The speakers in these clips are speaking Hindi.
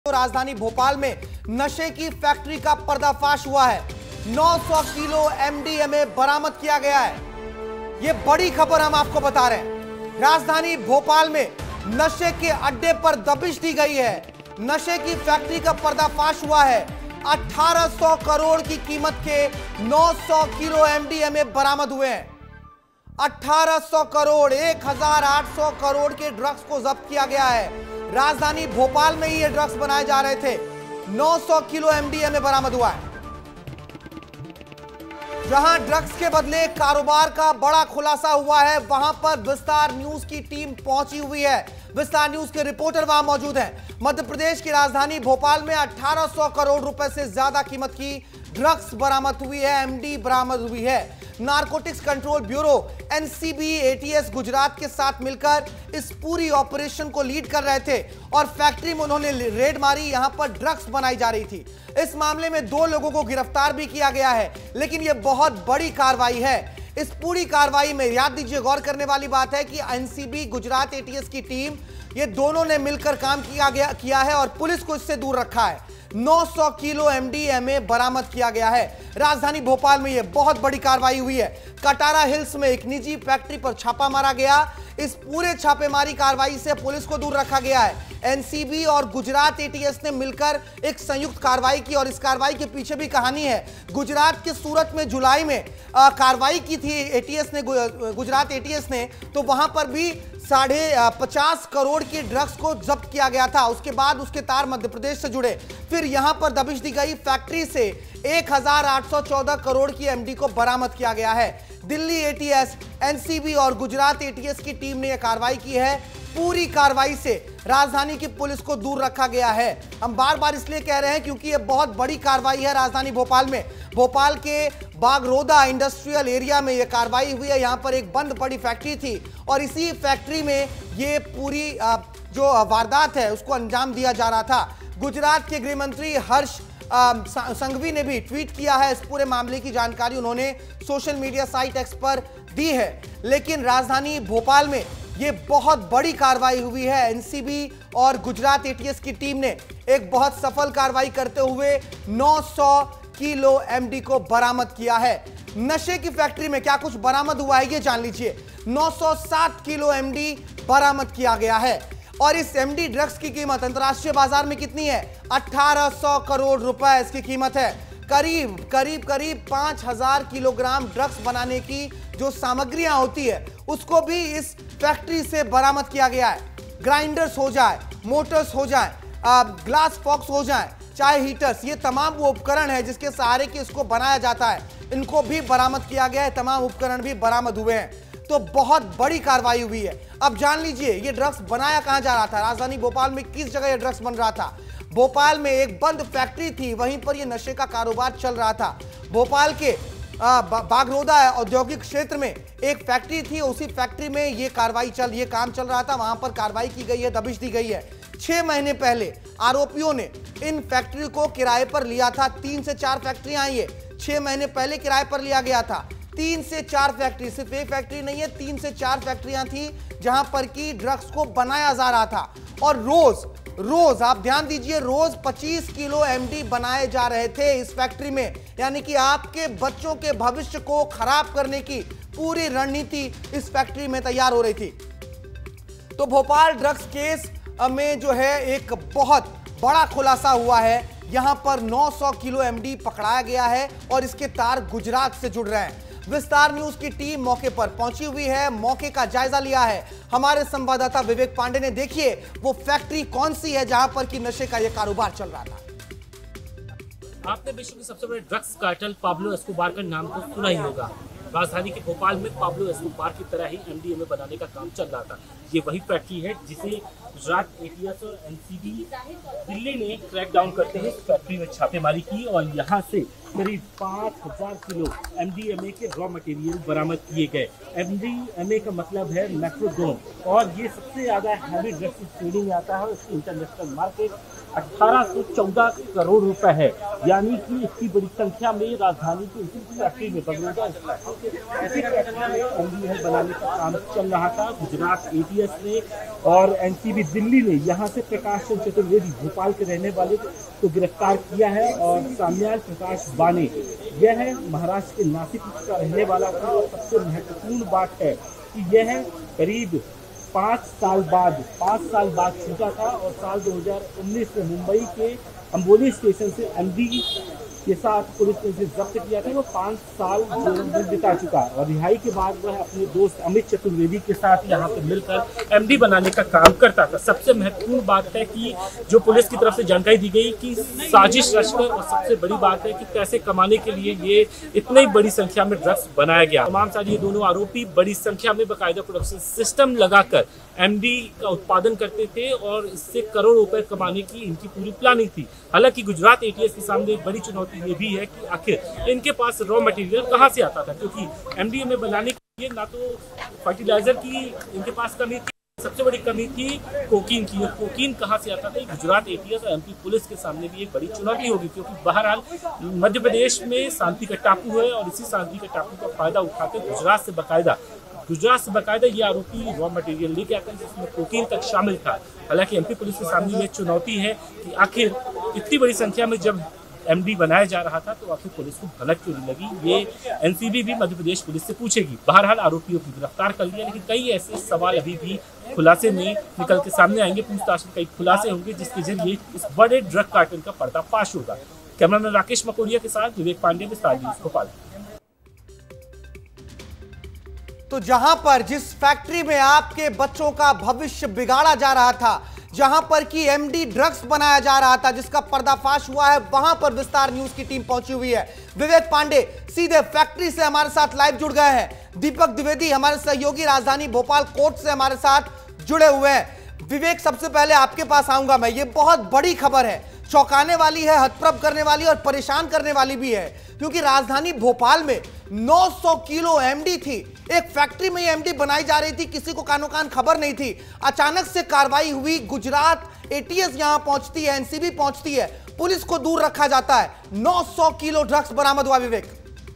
तो राजधानी भोपाल में नशे की फैक्ट्री का पर्दाफाश हुआ है। 900 किलो एमडीएमए बरामद किया गया है। यह बड़ी खबर हम आपको बता रहे हैं। राजधानी भोपाल में नशे के अड्डे पर दबिश दी गई है। नशे की फैक्ट्री का पर्दाफाश हुआ है। 1800 करोड़ की कीमत के 900 किलो एमडीएमए बरामद हुए हैं। 1800 करोड़ 1800 करोड़ के ड्रग्स को जब्त किया गया है। राजधानी भोपाल में ही ये ड्रग्स बनाए जा रहे थे। 900 किलो एमडीएमए बरामद हुआ है। जहां ड्रग्स के बदले कारोबार का बड़ा खुलासा हुआ है, वहां पर विस्तार न्यूज की टीम पहुंची हुई है। विस्तार न्यूज के रिपोर्टर वहां मौजूद हैं। मध्य प्रदेश की राजधानी भोपाल में 1800 करोड़ रुपए से ज्यादा कीमत की ड्रग्स बरामद हुई है, एमडी बरामद हुई है। Narcotics control bureau NCB ATS Gujarat के साथ मिलकर इस पूरी ऑपरेशन को लीड कर रहे थे और फैक्ट्री में उन्होंने रेड मारी। यहां पर ड्रग्स बनाई जा रही थी। इस मामले में 2 लोगों को गिरफ्तार भी किया गया है, लेकिन यह बहुत बड़ी कार्रवाई है। इस पूरी कार्रवाई में याद दीजिए, गौर करने वाली बात है कि एनसीबी गुजरात एटीएस की टीम, ये दोनों ने मिलकर काम किया है और पुलिस को इससे दूर रखा है। 900 किलो एमडीएमए बरामद किया गया है। राजधानी भोपाल में यह बहुत बड़ी कार्रवाई हुई है। कटारा हिल्स में एक निजी फैक्ट्री पर छापा मारा गया। इस पूरे छापेमारी कार्रवाई से पुलिस को दूर रखा गया है। एनसीबी और गुजरात एटीएस ने मिलकर एक संयुक्त कार्रवाई की और इस कार्रवाई के पीछे भी कहानी है। गुजरात के सूरत में जुलाई में कार्रवाई की थी एटीएस ने, गुजरात एटीएस ने, तो वहां पर भी 50 करोड़ की ड्रग्स को जब्त किया गया था। उसके बाद उसके तार मध्य प्रदेश से जुड़े। फिर यहां पर दबिश दी गई। फैक्ट्री से 1814 करोड़ की एमडी को बरामद किया गया है। दिल्ली एटीएस, एनसीबी और गुजरात एटीएस की टीम ने यह कार्रवाई की है। पूरी कार्रवाई से राजधानी की पुलिस को दूर रखा गया है। हम बार बार इसलिए कह रहे हैं क्योंकि यह बहुत बड़ी कार्रवाई है राजधानी भोपाल में। भोपाल के बागरोदा इंडस्ट्रियल एरिया में यह कार्रवाई हुई है। यहां पर एक बंद पड़ी फैक्ट्री थी और इसी फैक्ट्री में यह पूरी जो वारदात है उसको अंजाम दिया जा रहा था। गुजरात के गृह मंत्री हर्ष संघवी ने भी ट्वीट किया है। इस पूरे मामले की जानकारी उन्होंने सोशल मीडिया साइट एक्स पर दी है। लेकिन राजधानी भोपाल में यह बहुत बड़ी कार्रवाई हुई है। एनसीबी और गुजरात एटीएस की टीम ने एक बहुत सफल कार्रवाई करते हुए 900 किलो एमडी को बरामद किया है। नशे की फैक्ट्री में क्या कुछ बरामद हुआ है ये जान लीजिए। 907 किलो एमडी बरामद किया गया है और इस एमडी ड्रग्स की कीमत अंतर्राष्ट्रीय बाजार में कितनी है? 1800 करोड़ रुपए इसकी कीमत है। करीब 5000 किलोग्राम ड्रग्स बनाने की जो सामग्रियां होती है उसको भी इस फैक्ट्री से बरामद किया गया है। ग्राइंडर्स हो जाए, मोटर्स हो जाए, ग्लास फॉक्स हो जाए, चाहे हीटर्स, ये तमाम वो उपकरण है जिसके सहारे के इसको बनाया जाता है, इनको भी बरामद किया गया है। तमाम उपकरण भी बरामद हुए हैं। तो बहुत बड़ी कार्रवाई हुई है। अब जान लीजिए ये ड्रग्स बनाया कहां जा रहा था। राजधानी भोपाल में किस जगह ये ड्रग्स बन रहा था? भोपाल में एक बंद फैक्ट्री थी, वहीं पर ये नशे का कारोबार चल रहा था। भोपाल के बागरोदा औद्योगिक क्षेत्र में एक फैक्ट्री थी, उसी फैक्ट्री में ये काम चल रहा था। वहां पर कार्रवाई की गई है, दबिश दी गई है। 6 महीने पहले आरोपियों ने इन फैक्ट्री को किराए पर लिया था। 3 से 4 फैक्ट्रियां आई है। 6 महीने पहले किराए पर लिया गया था। 3 से 4 फैक्ट्री, सिर्फ एक फैक्ट्री नहीं है, 3 से 4 फैक्ट्रियां थी जहां पर की ड्रग्स को बनाया जा रहा था। और रोज आप ध्यान दीजिए, रोज 25 किलो एमडी बनाए जा रहे थे इस फैक्ट्री में। यानी कि आपके बच्चों के भविष्य को खराब करने की पूरी रणनीति इस फैक्ट्री में तैयार हो रही थी। तो भोपाल ड्रग्स केस में जो है एक बहुत बड़ा खुलासा हुआ है। यहां पर 900 किलो एमडी पकड़ाया गया है और इसके तार गुजरात से जुड़ रहे हैं। विस्तार न्यूज की टीम मौके पर पहुंची हुई है, मौके का जायजा लिया है। हमारे संवाददाता विवेक पांडे ने, देखिए वो फैक्ट्री कौन सी है जहां पर कि नशे का यह कारोबार चल रहा था। आपने विश्व के सबसे बड़े ड्रग्स कार्टेल पाब्लो एस्कोबार का नाम तो सुना ही होगा। राजधानी के भोपाल में पाब्लो एस्कोबार की तरह ही एमडीएमए बनाने का काम चल रहा था। ये वही फैक्ट्री है जिसे गुजरात एटीएस और एनसीबी दिल्ली ने क्रैक डाउन करते हैं। इस फैक्ट्री में छापेमारी की और यहाँ से करीब 5000 किलो एमडीएमए के रॉ मटेरियल बरामद किए गए। एमडीएमए का मतलब है मैक्रोडोन और ये सबसे ज़्यादा हैवी ड्रग्स की ट्रेडिंग आता है। इंटरनेशनल मार्केट 1814 करोड़ रुपए है। यानी कि इतनी बड़ी संख्या में राजधानी की इसी फैक्ट्री में बगरोदा एमडीएमए बनाने का काम चल रहा था। गुजरात एटीएस ने और एनसीबी दिल्ली ने यहाँ से प्रकाश चंद्र चतुर्वेदी भोपाल के रहने वाले को गिरफ्तार किया है और साम्याल प्रकाश बाने यह है महाराष्ट्र के नासिक का रहने वाला था। और सबसे महत्वपूर्ण बात है कि यह करीब 5 साल बाद छूटा था और साल 2019 में मुंबई के अंबोली स्टेशन से एमडी के साथ पुलिस ने इसे जब्त किया था। वो 5 साल जेल में बिता चुका और रिहाई के बाद वह अपने दोस्त अमित चतुर्वेदी के साथ यहाँ पे मिलकर एमडी बनाने का काम करता था। सबसे महत्वपूर्ण बात है कि जो पुलिस की तरफ से जानकारी दी गई कि साजिश रचकर, और सबसे बड़ी बात है कि पैसे कमाने के लिए ये इतनी बड़ी संख्या में ड्रग्स बनाया गया। तमाम सारे ये दोनों आरोपी बड़ी संख्या में बाकायदा प्रोडक्शन सिस्टम लगाकर एमडी का उत्पादन करते थे और इससे करोड़ रुपए कमाने की इनकी पूरी प्लानिंग थी। हालांकि गुजरात एटीएस के सामने एक बड़ी चुनौती ये भी है कि आखिर इनके पास रॉ मटेरियल कहां से आता था, क्योंकि एमडीएमए बनाने के लिए ना तो फर्टिलाइजर की इनके पास कमी थी, सबसे बड़ी कमी थी कोकीन की। कोकीन कहां से आता था, गुजरात एटीएस और एमपी पुलिस के सामने भी एक बड़ी चुनौती होगी, क्योंकि बहरहाल मध्य प्रदेश में शांति का टापू है और इसी शांति के टापू का फायदा उठाकर गुजरात से बाकायदा ये आरोपी रॉ मटेरियल लेके आते हैं जिसमें कोकीन तक शामिल था। हालांकि एमपी पुलिस के सामने ये चुनौती है कि आखिर इतनी बड़ी संख्या में जब एमडी बनाया जा रहा था तो आखिर पुलिस को भनक क्यों नहीं लगी, ये एनसीबी भी मध्य प्रदेश पुलिस से पूछेगी। बहरहाल आरोपियों को गिरफ्तार कर लिया, लेकिन कई ऐसे सवाल अभी भी खुलासे में निकल के सामने आएंगे। पूछताछ में कई खुलासे होंगे जिसके जरिए इस बड़े ड्रग कार्टेल का पर्दाफाश होगा। कैमरामैन राकेश मकोरिया के साथ विवेक पांडे, विस्तार न्यूज़ भोपाल। तो जहां पर जिस फैक्ट्री में आपके बच्चों का भविष्य बिगाड़ा जा रहा था, जहां पर कि एमडी ड्रग्स बनाया जा रहा था, जिसका पर्दाफाश हुआ है, वहां पर विस्तार न्यूज की टीम पहुंची हुई है। विवेक पांडे सीधे फैक्ट्री से हमारे साथ लाइव जुड़ गए हैं। दीपक द्विवेदी हमारे सहयोगी राजधानी भोपाल कोर्ट से हमारे साथ जुड़े हुए हैं। विवेक, सबसे पहले आपके पास आऊंगा मैं। ये बहुत बड़ी खबर है, चौंकाने वाली है, हतप्रभ करने वाली और परेशान करने वाली भी है, क्योंकि राजधानी भोपाल में 900 किलो एमडी थी। एक फैक्ट्री में ये एमडी बनाई जा रही थी, किसी को कानो कान खबर नहीं थी। अचानक से कार्रवाई हुई, गुजरात एटीएस यहां पहुंचती है, एनसीबी पहुंचती है, पुलिस को दूर रखा जाता है, 900 किलो ड्रग्स बरामद हुआ। विवेक,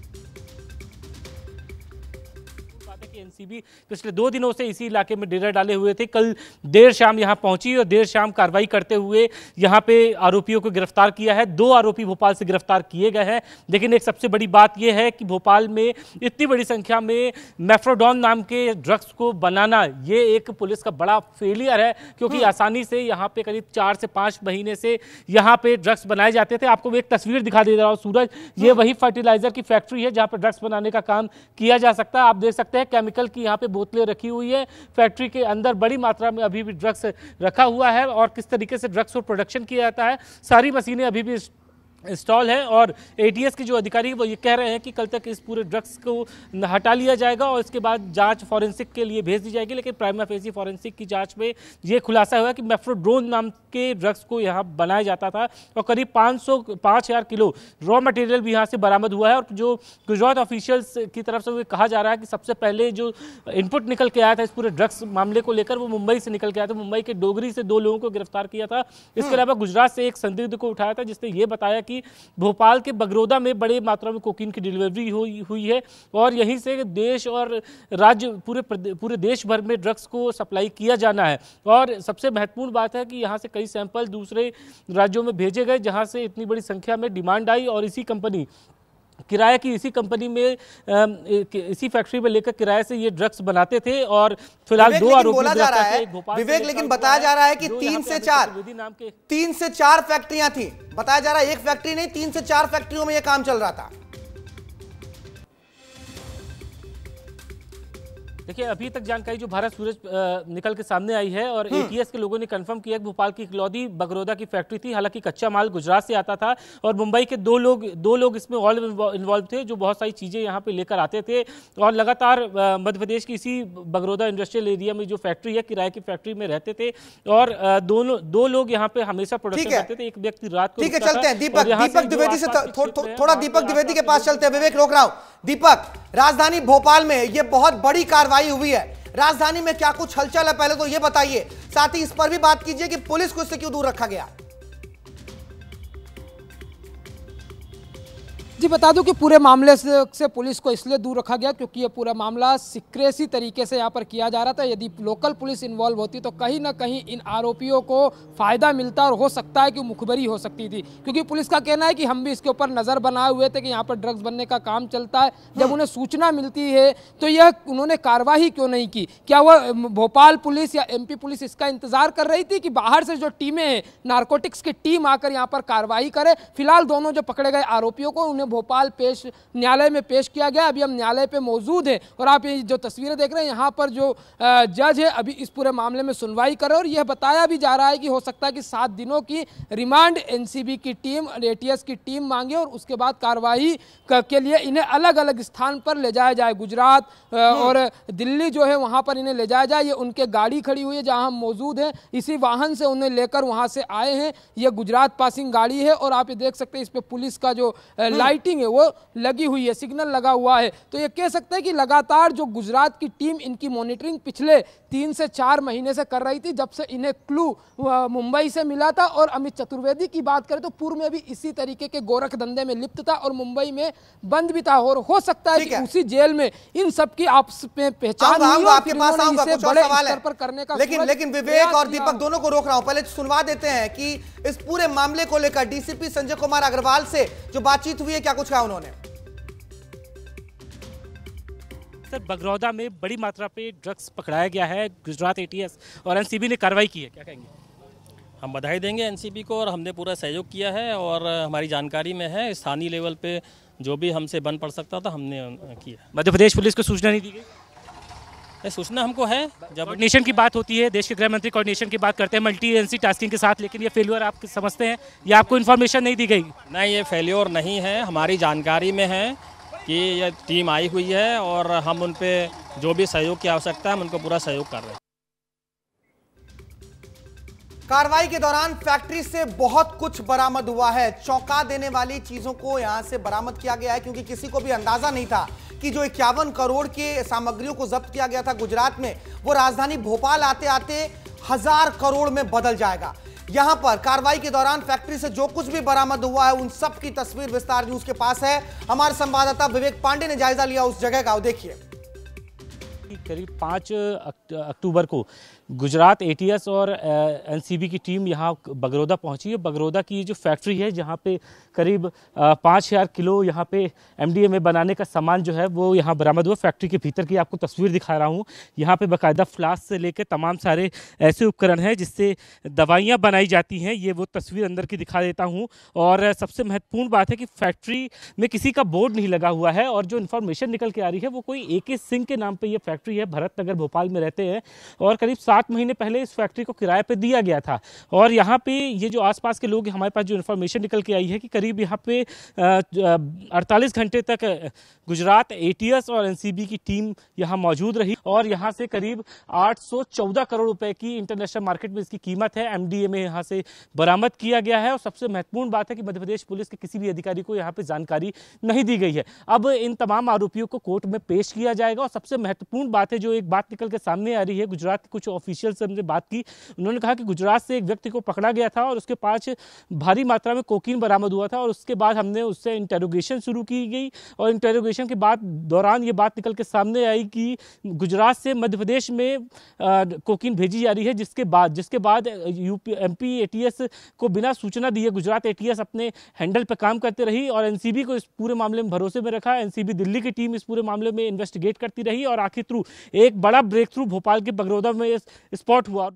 एनसीबी पिछले 2 दिनों से इसी इलाके में डेरा डाले हुए थे। कल देर शाम यहां पहुंची और देर शाम कार्रवाई करते हुए यहां पे आरोपियों को गिरफ्तार किया है। 2 आरोपी भोपाल से गिरफ्तार किए गए हैं, लेकिन एक सबसे बड़ी बात यह है कि भोपाल में इतनी बड़ी संख्या में मेफ्रोडॉन नाम के ड्रग्स को बनाना ये एक पुलिस का बड़ा फेलियर है, क्योंकि आसानी से यहाँ पे करीब 4 से 5 महीने से यहाँ पे ड्रग्स बनाए जाते थे। आपको एक तस्वीर दिखा दे रहा हूँ सूरज, ये वही फर्टिलाइजर की फैक्ट्री है जहाँ पे ड्रग्स बनाने का काम किया जा सकता है। आप देख सकते हैं केमिकल की यहाँ पे बोतलें रखी हुई है। फैक्ट्री के अंदर बड़ी मात्रा में अभी भी ड्रग्स रखा हुआ है और किस तरीके से ड्रग्स को प्रोडक्शन किया जाता है, सारी मशीनें अभी भी इंस्टॉल है। और एटीएस के जो अधिकारी वो ये कह रहे हैं कि कल तक इस पूरे ड्रग्स को हटा लिया जाएगा और इसके बाद जांच फॉरेंसिक के लिए भेज दी जाएगी। लेकिन प्राइमा फेसी फॉरेंसिक की जांच में ये खुलासा हुआ कि मेफ्रोड्रोन नाम के ड्रग्स को यहाँ बनाया जाता था और करीब 5,000 किलो रॉ मटेरियल भी यहाँ से बरामद हुआ है। और जो गुजरात ऑफिशियल्स की तरफ से कहा जा रहा है कि सबसे पहले जो इनपुट निकल के आया था इस पूरे ड्रग्स मामले को लेकर वो मुंबई से निकल के आया था। मुंबई के डोगरी से 2 लोगों को गिरफ्तार किया था। इसके अलावा गुजरात से एक संदिग्ध को उठाया था जिसने ये बताया कि भोपाल के बगरोदा में बड़ी मात्रा में कोकीन की डिलीवरी हुई है और यहीं से देश और राज्य पूरे देश भर में ड्रग्स को सप्लाई किया जाना है। और सबसे महत्वपूर्ण बात है कि यहाँ से कई सैंपल दूसरे राज्यों में भेजे गए जहाँ से इतनी बड़ी संख्या में डिमांड आई और इसी कंपनी में इसी फैक्ट्री में लेकर किराए से ये ड्रग्स बनाते थे। और फिलहाल 2 आरोपी बोला जा रहा है विवेक, लेकिन बताया जा रहा है कि 3 से 4 फैक्ट्रियां थी। बताया जा रहा है एक फैक्ट्री नहीं, 3 से 4 फैक्ट्रियों में यह काम चल रहा था। देखिए, अभी तक जानकारी जो भारत सूरज निकल के सामने आई है और एटीएस के लोगों ने कंफर्म किया कि भोपाल की इकलौती बगरोदा की फैक्ट्री थी। हालांकि कच्चा माल गुजरात से आता था और मुंबई के दो लोग इसमें और इन्वॉल्व थे जो बहुत सारी चीज़ें यहाँ पे लेकर आते थे। और लगातार मध्य प्रदेश की इसी बगरोदा इंडस्ट्रियल एरिया में जो फैक्ट्री है, किराए की फैक्ट्री में रहते थे और दो लोग यहाँ पे हमेशा प्रोडक्शन करते थे। एक व्यक्ति रात को ठीक है, चलते हैं दीपक द्विवेदी से थोड़ा दीपक द्विवेदी के पास चलते हैं। विवेक, रोक रहा हूं। दीपक, राजधानी भोपाल में ये बहुत बड़ी कार्रवाई हुई है, राजधानी में क्या कुछ हलचल है, पहले तो ये बताइए। साथ ही इस पर भी बात कीजिए कि पुलिस को इससे क्यों दूर रखा गया। जी बता दूं कि पूरे मामले से पुलिस को इसलिए दूर रखा गया क्योंकि ये पूरा मामला सीक्रेसी तरीके से यहाँ पर किया जा रहा था। यदि लोकल पुलिस इन्वॉल्व होती तो कहीं ना कहीं इन आरोपियों को फायदा मिलता और हो सकता है कि मुखबरी हो सकती थी, क्योंकि पुलिस का कहना है कि हम भी इसके ऊपर नज़र बनाए हुए थे कि यहाँ पर ड्रग्स बनने का काम चलता है। जब उन्हें सूचना मिलती है तो यह उन्होंने कार्रवाई क्यों नहीं की? क्या वह भोपाल पुलिस या MP पुलिस इसका इंतजार कर रही थी कि बाहर से जो टीमें हैं, नारकोटिक्स की टीम आकर यहाँ पर कार्रवाई करे? फिलहाल दोनों जो पकड़े गए आरोपियों को उन्हें भोपाल न्यायालय में पेश किया गया। अभी हम न्यायालय पे मौजूद हैं और आप ये जो तस्वीरें देख रहे हैं, यहाँ पर जो जज है अभी इस पूरे मामले में सुनवाई कर रहे हैं और यह बताया भी जा रहा है कि हो सकता है कि 7 दिनों की रिमांड NCB की टीम और ATS की टीम मांगे और उसके बाद कार्रवाई के लिए इन्हें अलग अलग स्थान पर ले जाया जाए। गुजरात और दिल्ली जो है वहाँ पर इन्हें ले जाया जाए। ये उनके गाड़ी खड़ी हुई है जहाँ हम मौजूद हैं, इसी वाहन से उन्हें लेकर वहाँ से आए हैं। यह गुजरात पासिंग गाड़ी है और आप ये देख सकते हैं इस पे पुलिस का जो लाइटिंग है वो लगी हुई है, सिग्नल लगा हुआ है। तो ये कह सकते हैं कि लगातार जो गुजरात की टीम इनकी मॉनिटरिंग पिछले 3 से 4 महीने से कर रही थी, जब से इन्हें क्लू मुंबई से मिला था। और अमित चतुर्वेदी की बात करें तो पूर्व में भी इसी तरीके के गोरख धंधे में लिप्त था और मुंबई में बंद भी था और हो सकता है कि उसी जेल में इन सब की आपस में पहचान हुई हो। आपके पास आऊंगा, कुछ और सवाल है पर करने का लेकिन विवेक और दीपक दोनों को रोक रहा हूं। पहले सुनवा देते हैं कि इस पूरे मामले को लेकर DCP संजय कुमार अग्रवाल से जो बातचीत हुई है, क्या कुछ कहा उन्होंने? सर, बगरौदा में बड़ी मात्रा पे ड्रग्स पकड़ाया गया है, गुजरात ATS और NCB ने कार्रवाई की है, क्या कहेंगे? हम बधाई देंगे NCB को और हमने पूरा सहयोग किया है और हमारी जानकारी में है स्थानीय लेवल पे जो भी हमसे बन पड़ सकता था हमने किया। मध्य प्रदेश पुलिस को सूचना नहीं दी गई? सूचना हमको है। जब कोऑर्डिनेशन की बात होती है, देश के गृह मंत्री कोऑर्डिनेशन की बात करते हैं मल्टी एजेंसी टास्किंग के साथ, लेकिन ये फेल्योर आप समझते हैं या आपको इन्फॉर्मेशन नहीं दी गई? नहीं, ये फेल्योर नहीं है, हमारी जानकारी में है कि ये टीम आई हुई है और हम उन पे जो भी सहयोग की आवश्यकता है हम उनको पूरा सहयोग कर रहे हैं। कार्रवाई के दौरान फैक्ट्री से बहुत कुछ बरामद हुआ है। चौंका देने वाली चीजों को यहां से बरामद किया गया है क्योंकि किसी को भी अंदाजा नहीं था कि जो 51 करोड़ के सामग्रियों को जब्त किया गया था गुजरात में, वो राजधानी भोपाल आते आते 1000 करोड़ में बदल जाएगा। यहां पर कार्रवाई के दौरान फैक्ट्री से जो कुछ भी बरामद हुआ है उन सब की तस्वीर विस्तार न्यूज के पास है। हमारे संवाददाता विवेक पांडे ने जायजा लिया उस जगह का, देखिए। करीब 5 अक्टूबर को गुजरात ATS और NCB की टीम यहाँ बगरौदा पहुंची है। बगरौदा की जो फैक्ट्री है जहाँ पे करीब 5000 किलो यहाँ पे MDMA बनाने का सामान जो है वो यहाँ बरामद हुआ। फैक्ट्री के भीतर की आपको तस्वीर दिखा रहा हूँ। यहाँ पे बाकायदा फ्लास्क से लेकर तमाम सारे ऐसे उपकरण हैं जिससे दवाइयाँ बनाई जाती हैं। ये वो तस्वीर अंदर की दिखा देता हूँ। और सबसे महत्वपूर्ण बात है कि फैक्ट्री में किसी का बोर्ड नहीं लगा हुआ है और जो इन्फॉर्मेशन निकल के आ रही है वो कोई AK सिंह के नाम पर यह फैक्ट्री है। भरत नगर भोपाल में रहते हैं और करीब 7 महीने पहले इस फैक्ट्री को किराए पे दिया गया था। और यहाँ पे ये जो आसपास के लोग, हमारे पास जो इन्फॉर्मेशन निकल के आई है कि करीब यहाँ पे 48 घंटे तक गुजरात ATS और NCB की टीम यहाँ मौजूद रही और यहाँ से करीब 814 करोड़ रुपए की इंटरनेशनल मार्केट में इसकी कीमत है। MDMA यहाँ से बरामद किया गया है। और सबसे महत्वपूर्ण बात है कि मध्य प्रदेश पुलिस के किसी भी अधिकारी को यहाँ पे जानकारी नहीं दी गई है। अब इन तमाम आरोपियों को कोर्ट में पेश किया जाएगा। और सबसे महत्वपूर्ण बात है, जो एक बात निकल के सामने आ रही है, गुजरात के कुछ ऑफिशियल से हमने बात की, उन्होंने कहा कि गुजरात से एक व्यक्ति को पकड़ा गया था और उसके पास भारी मात्रा में कोकीन बरामद हुआ था और उसके बाद हमने उससे इंटेरोगेशन शुरू की गई और इंटेरोगेशन के बाद दौरान ये बात निकल के सामने आई कि गुजरात से मध्य प्रदेश में कोकीन भेजी जा रही है, जिसके बाद MP ATS को बिना सूचना दिए गुजरात ATS अपने हैंडल पर काम करते रही और NCB को इस पूरे मामले में भरोसे में रखा। NCB दिल्ली की टीम इस पूरे मामले में इन्वेस्टिगेट करती रही और आखिर थ्रू एक बड़ा ब्रेक थ्रू भोपाल के बगरौदा में स्पॉट हुआ।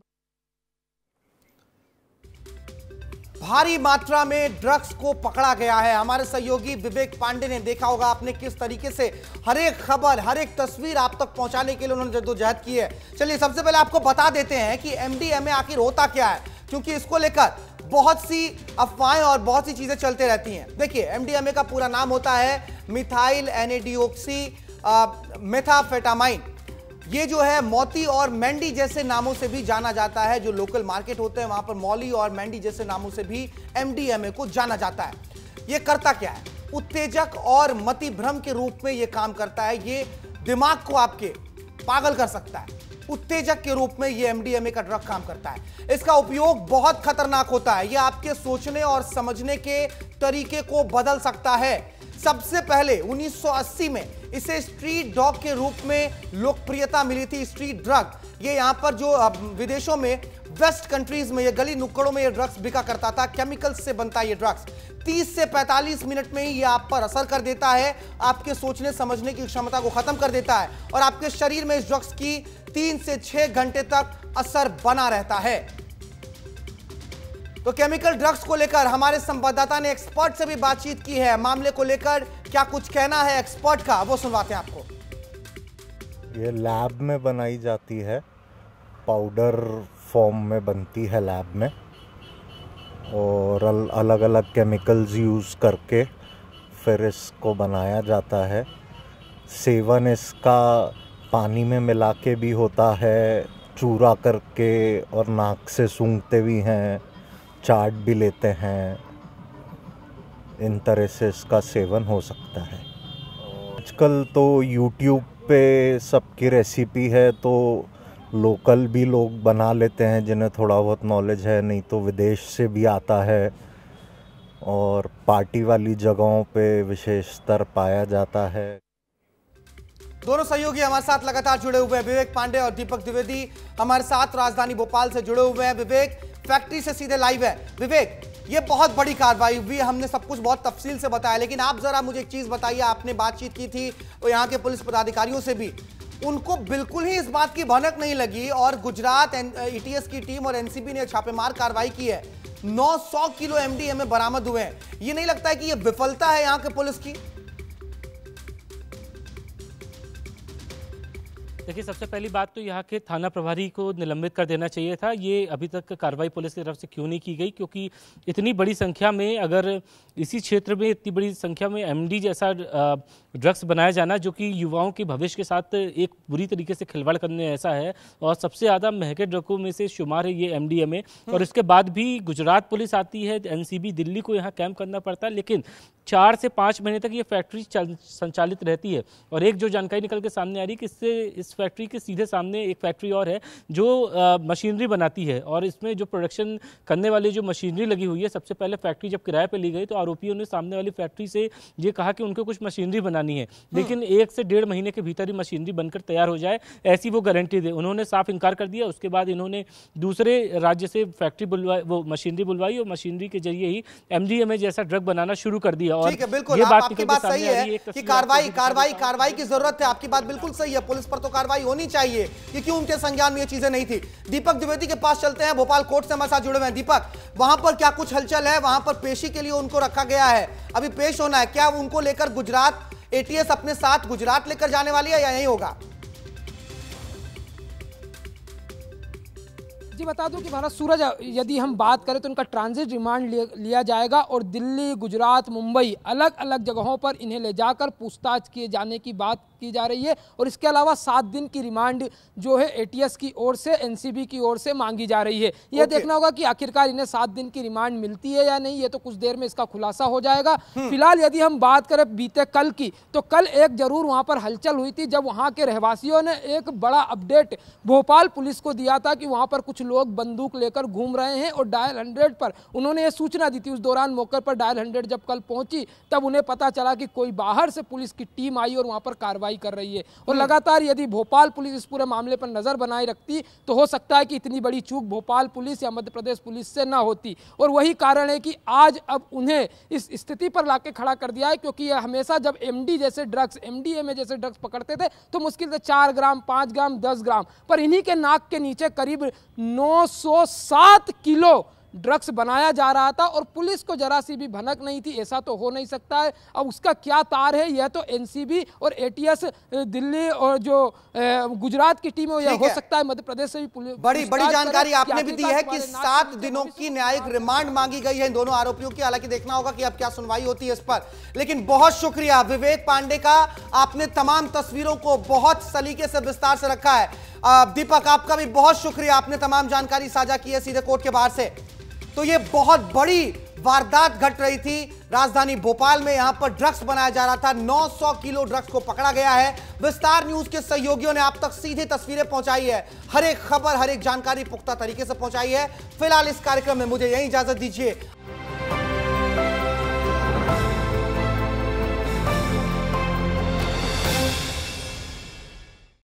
भारी मात्रा में ड्रग्स को पकड़ा गया है। हमारे सहयोगी विवेक पांडे ने देखा होगा आपने किस तरीके से हर एक खबर, हर एक तस्वीर आप तक पहुंचाने के लिए उन्होंने जद्दोजहद की है। चलिए सबसे पहले आपको बता देते हैं कि MDMA आखिर होता क्या है, क्योंकि इसको लेकर बहुत सी अफवाहें और बहुत सी चीजें चलते रहती हैं। देखिए, MDMA का पूरा नाम होता है मिथाइल NADOXY मेथाफेटामाइन। ये जो है मोती और मैंडी जैसे नामों से भी जाना जाता है। जो लोकल मार्केट होते हैं वहां पर मौली और मैंडी जैसे नामों से भी MDMA को जाना जाता है। ये करता क्या है? उत्तेजक और मति भ्रम के रूप में ये काम करता है। ये दिमाग को आपके पागल कर सकता है। उत्तेजक के रूप में यह MDMA का ड्रग काम करता है। इसका उपयोग बहुत खतरनाक होता है। यह आपके सोचने और समझने के तरीके को बदल सकता है। सबसे पहले 1980 में इसे स्ट्रीट डॉग के रूप में लोकप्रियता मिली थी। स्ट्रीट ड्रग, ये यहां पर जो विदेशों में वेस्ट कंट्रीज में, ये गली नुक्कड़ों में ये ड्रग्स बिका करता था। केमिकल्स से बनता है ये ड्रग्स। 30 से 45 मिनट में ही ये आप पर असर कर देता है, आपके सोचने समझने की क्षमता को खत्म कर देता है और आपके शरीर में इस ड्रग्स की 3 से 6 घंटे तक असर बना रहता है। तो केमिकल ड्रग्स को लेकर हमारे संवाददाता ने एक्सपर्ट से भी बातचीत की है। मामले को लेकर क्या कुछ कहना है एक्सपर्ट का, वो सुनवाते हैं आपको। ये लैब में बनाई जाती है, पाउडर फॉर्म में बनती है लैब में, और अलग अलग केमिकल्स यूज़ करके फिर इसको बनाया जाता है। सेवन इसका पानी में मिला के भी होता है, चूरा करके, और नाक से सूंघते भी हैं, चाट भी लेते हैं। इन तरह से इसका सेवन हो सकता है। आजकल तो YouTube पे सबकी रेसिपी है, तो लोकल भी लोग बना लेते हैं जिन्हें थोड़ा बहुत नॉलेज है, नहीं तो विदेश से भी आता है और पार्टी वाली जगहों पे विशेषतर पाया जाता है। दोनों सहयोगी हमारे साथ लगातार जुड़े हुए हैं। विवेक पांडे और दीपक द्विवेदी हमारे साथ राजधानी भोपाल से जुड़े हुए हैं। विवेक फैक्ट्री से सीधे लाइव है। विवेक, ये बहुत बड़ी कार्रवाई हुई, हमने सब कुछ बहुत तफसील से बताया, लेकिन आप जरा मुझे एक चीज बताइए। आपने बातचीत की थी और यहाँ के पुलिस पदाधिकारियों से भी, उनको बिल्कुल ही इस बात की भनक नहीं लगी और गुजरात ETS की टीम और NCB ने छापेमार कार्रवाई की है। 900 किलो MDMA बरामद हुए हैं। ये नहीं लगता है कि ये विफलता है यहाँ के पुलिस की? देखिए, सबसे पहली बात तो यहाँ के थाना प्रभारी को निलंबित कर देना चाहिए था। ये अभी तक कार्रवाई पुलिस की तरफ से क्यों नहीं की गई? क्योंकि इतनी बड़ी संख्या में, अगर इसी क्षेत्र में इतनी बड़ी संख्या में MD जैसा ड्रग्स बनाया जाना, जो कि युवाओं के भविष्य के साथ एक बुरी तरीके से खिलवाड़ करने ऐसा है, और सबसे ज़्यादा महंगे ड्रगों में से शुमार है ये MDMA। और इसके बाद भी गुजरात पुलिस आती है, NCB दिल्ली को यहाँ कैंप करना पड़ता है, लेकिन 4 से 5 महीने तक ये फैक्ट्री संचालित रहती है। और एक जो जानकारी निकल के सामने आ रही है कि इससे इस फैक्ट्री के सीधे सामने एक फैक्ट्री और है जो मशीनरी बनाती है, और इसमें जो प्रोडक्शन करने वाली जो मशीनरी लगी हुई है, सबसे पहले फैक्ट्री जब किराए पे ली गई तो आरोपियों ने सामने वाली फैक्ट्री से ये कहा कि उनको कुछ मशीनरी बनानी है, लेकिन 1 से 1.5 महीने के भीतर ही मशीनरी बनकर तैयार हो जाए, ऐसी वो गारंटी दे। उन्होंने साफ इनकार कर दिया। उसके बाद इन्होंने दूसरे राज्य से फैक्ट्री बुलवाई, वो मशीनरी बुलवाई, और मशीनरी के जरिए ही MDMA जैसा ड्रग बनाना शुरू कर दिया। और ठीक है, बिल्कुल आपकी बात सही है कि कार्रवाई की जरूरत है। आपकी बात बिल्कुल सही है, पुलिस पर तो कार्रवाई होनी चाहिए कि क्यों उनके संज्ञान में ये चीजें नहीं थी। दीपक द्विवेदी के पास चलते हैं, भोपाल कोर्ट से हमारे साथ जुड़े हुए हैं। दीपक, वहां पर क्या कुछ हलचल है? वहां पर पेशी के लिए उनको रखा गया है, अभी पेश होना है। क्या उनको लेकर गुजरात ATS अपने साथ गुजरात लेकर जाने वाली है या यही होगा? जी बता दूं कि महाराज सूरज, यदि हम बात करें तो उनका ट्रांजिट रिमांड लिया जाएगा और दिल्ली, गुजरात, मुंबई अलग अलग जगहों पर इन्हें ले जाकर पूछताछ किए जाने की बात की जा रही है। और इसके अलावा 7 दिन की रिमांड जो है ATS की ओर से, NCB की ओर से मांगी जा रही है। यह देखना होगा कि आखिरकार इन्हें 7 दिन की रिमांड मिलती है या नहीं, ये तो कुछ देर में इसका खुलासा हो जाएगा। फिलहाल यदि हम बात करें बीते कल की, तो कल एक जरूर वहां पर हलचल हुई थी जब वहां के रहवासियों ने एक बड़ा अपडेट भोपाल पुलिस को दिया था कि वहां पर कुछ लोग बंदूक लेकर घूम रहे हैं, और डायल 100 पर उन्होंने ये सूचना दी थी। उस दौरान मौके पर डायल 100 जब कल पहुंची तब उन्हें पता चला कि कोई बाहर से पुलिस की टीम आई और वहां पर कार्रवाई कर रही है। और लगातार यदि भोपाल पुलिस इस पूरे मामले पर नजर बनाए रखती तो हो सकता है कि इतनी बड़ी चूक भोपाल पुलिस या मध्य प्रदेश पुलिस से ना होती। और वही कारण है कि आज अब उन्हें इस स्थिति पर लाके खड़ा कर दिया है, क्योंकि ये हमेशा जब MDMA जैसे ड्रग्स पकड़ते थे तो मुश्किल से 4 ग्राम, 5 ग्राम, 10 ग्राम, पर इन्हीं के नाक के नीचे करीब 907 किलो ड्रग्स बनाया जा रहा था और पुलिस को जरा सी भी भनक नहीं थी। ऐसा तो हो नहीं सकता है। अब उसका क्या तार है, यह तो NCB और ATS दिल्ली और जो गुजरात की टीम है, यह हो सकता है मध्य प्रदेश से भी पुलिस। बड़ी जानकारी आपने भी दी है कि 7 दिनों की न्यायिक रिमांड मांगी गई है इन दोनों आरोपियों की। हालांकि देखना होगा कि अब क्या सुनवाई होती है इस पर। लेकिन बहुत शुक्रिया विवेक पांडे का, आपने तमाम तस्वीरों को बहुत सलीके से विस्तार से रखा है। दीपक, आपका भी बहुत शुक्रिया, आपने तमाम जानकारी साझा की है सीधे कोर्ट के बाहर से। तो ये बहुत बड़ी वारदात घट रही थी राजधानी भोपाल में। यहां पर ड्रग्स बनाया जा रहा था, 900 किलो ड्रग्स को पकड़ा गया है। विस्तार न्यूज के सहयोगियों ने आप तक सीधे तस्वीरें पहुंचाई है, हर एक खबर, हर एक जानकारी पुख्ता तरीके से पहुंचाई है। फिलहाल इस कार्यक्रम में मुझे यही इजाजत दीजिए।